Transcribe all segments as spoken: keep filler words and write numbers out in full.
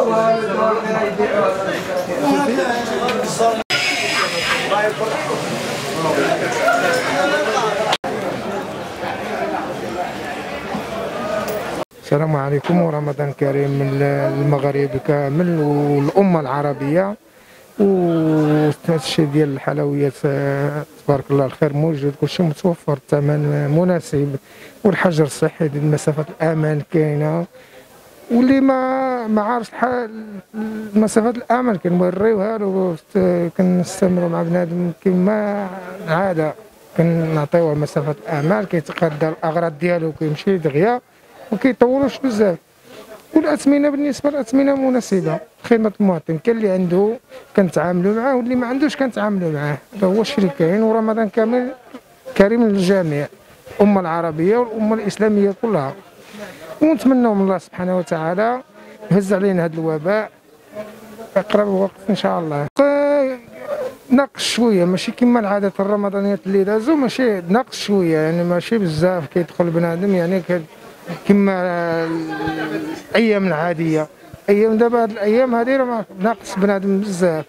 السلام عليكم ورمضان كريم للمغرب كامل والأمة العربية. والشيء ديال الحلويات تبارك الله الخير موجود، كلشي متوفر، الثمن مناسب، والحجر الصحي ديال مسافة الأمان كاينة، واللي ما ما عارفش مسافة الأمان كنوريوها، كنستمروا مع بنادم كما العادة، كنعطيوه مسافة الأمان، كيتقادى الأغراض ديالو كيمشي دغيا وكيطولوش بزاف. والاثمنه بالنسبه للاثمنه مناسبه، خدمه المواطن كاين اللي عنده كنتعاملوا معاه واللي ما عندوش كنتعاملوا معاه، هذا هو الشيء اللي كاين. ورمضان كامل كريم للجميع، الامه العربيه والامه الاسلاميه كلها، ونتمنوا من الله سبحانه وتعالى يهز علينا هذا الوباء في اقرب وقت ان شاء الله. ناقص شويه، ماشي كما العادات الرمضانيات اللي دازوا، ماشي ناقص شويه يعني، ماشي بزاف كيدخل بنادم يعني كما الايام العاديه. ايام دابا هاد الايام هادي راه ناقص بنادم بزاف،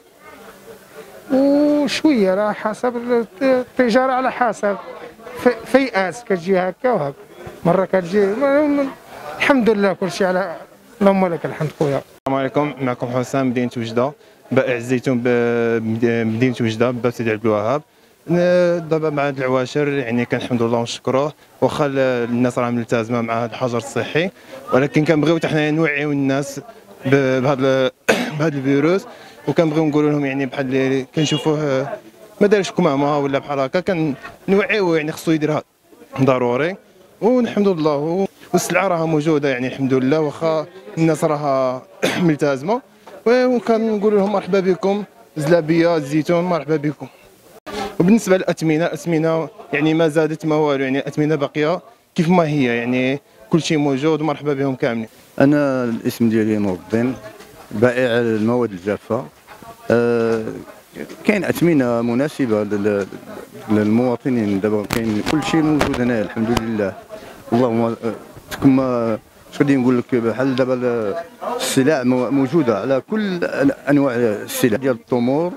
وشويه راه حسب التجاره، على حسب فيئات كتجي هكا وهكا، مره كتجي. الحمد لله كلشي على اللهم لك الحمد خويا. السلام عليكم، معكم حسام مدينه وجده، بائع الزيتون بمدينه وجده باب سيدي عبد الوهاب. دابا مع هاد العواشر يعني كنحمدوا الله ونشكروه، واخا الناس راه ملتزمه مع هذا الحجر الصحي، ولكن كنبغيو حتى حنا نوعيو الناس بهذا بهذا الفيروس، وكنبغيو نقولوا لهم يعني بحال اللي كنشوفوه ما دارش كمامه ولا بحال هكا، كنوعيوه يعني خصو يديرها ضروري. ونحمد الله، والسلعه راها موجوده يعني الحمد لله، واخا الناس راها ملتزمه، وكنقول لهم مرحبا بكم زلابيه الزيتون، مرحبا بكم. وبالنسبه للاثمنه، الاثمنه يعني ما زادت ما والو، يعني الاثمنه باقيه كيف ما هي، يعني كل شيء موجود، ومرحبا بهم كاملين. انا الاسم ديالي نور الدين، بائع المواد الجافه. أه كاين اثمنه مناسبه للمواطنين، دابا كاين كل شيء موجود هنا الحمد لله. اللهم كما شغادي نقول لك، بحال دابا السلع موجوده على كل انواع السلع ديال التمور،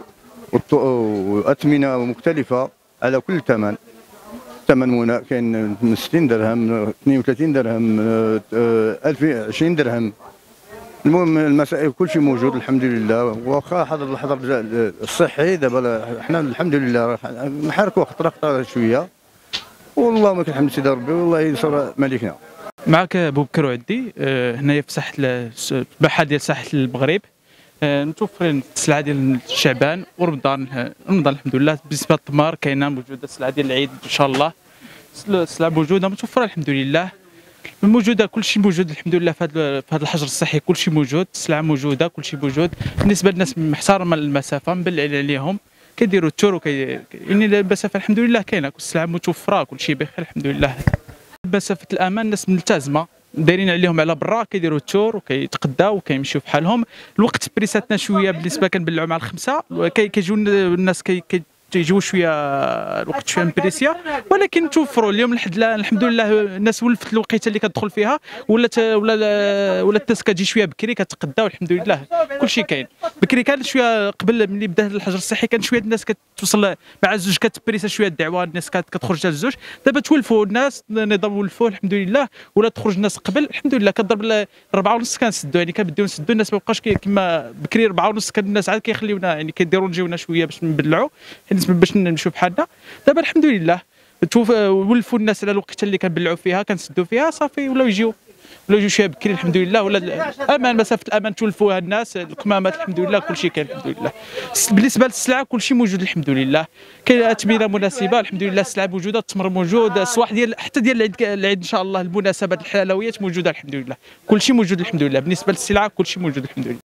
واثمنه مختلفه على كل ثمن. ثمن منا كاين من ستين درهم، اثنين وثلاثين درهم، ألف وعشرين درهم. المهم المسائل كل شيء موجود الحمد لله، واخا حضر الحظر الصحي دابا حنا الحمد لله نحركوا خطره خطره شويه، والله ما كنحمد سيدي ربي، والله ينصر ملكنا. معك بوبكر وعدي، هنايا في ساحه البحر ديال ساحه المغرب، متوفرين السلعه ديال شعبان ورمضان. رمضان الحمد لله. بالنسبه للتمر كاينه موجوده، السلعه ديال العيد ان شاء الله السلعه موجوده متوفره الحمد لله، موجوده كل شيء موجود الحمد لله. في هذا في هذا الحجر الصحي كل شيء موجود، السلعه موجوده كل شيء موجود. بالنسبه للناس محترمه المسافه مبلعين عليهم، كيديروا التور وكي يعني المسافه الحمد لله كاينه، كل السلعه متوفره كل شيء بخير الحمد لله. مسافه الامان الناس ملتزمه، دايرين عليهم على برا، كيديروا التور وكيتقداو وكيمشيو بحالهم. الوقت بريساتنا شويه بالنسبه كنبلعوا مع الخمسه، كيجيو الناس كي تيجيو شويه الوقت شويه مبريسيا، ولكن توفروا اليوم لحد الحمد لله. الناس ولفت الوقيته اللي كتدخل فيها، ولا ولا ولا الناس كتجي شويه بكري كتقداو الحمد لله. كلشي كاين بكري، كان شويه قبل ملي بدا الحجر الصحي كان شويه الناس كتوصل مع الزوج كتبريسا شويه الدعوه، الناس كتخرج حتى الزوج. دابا تولفوا الناس، النظام ولفوه الحمد لله، ولا تخرج الناس قبل الحمد لله. كضرب أربعة ونص كنسدوا، يعني كنبداو نسدوا، الناس ما بقاش كما بكري أربعة ونص، كان الناس عاد كيخليونا يعني كيديروا نجيونا شويه باش نبلعوا باش نمشيو بحالنا. دابا الحمد لله ولفوا الناس على الوقت اللي كنبلعوا فيها كنسدوا فيها صافي، ولاو يجيو ولاو يجيو شويه بكري الحمد لله. ولا الامان، مسافه الامان تولفوها الناس، الكمامات الحمد لله كلشي كاين الحمد لله. بالنسبه للسلعه كلشي موجود الحمد لله، كاين اثمنه مناسبه الحمد لله، السلعه موجوده، التمر موجود، الصواح ديال حتى ديال العيد العيد ان شاء الله، المناسبات الحلويات موجوده الحمد لله، كلشي موجود الحمد لله. بالنسبه للسلعه كلشي موجود الحمد لله.